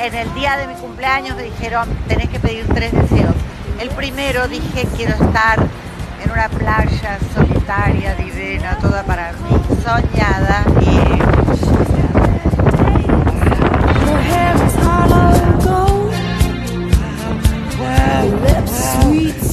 en el día de mi cumpleaños me dijeron, tenés que pedir 3 deseos. El primero dije, quiero estar en una playa solitaria, divina, toda para mí, soñada y... Your hair is hollow gold, your lips sweet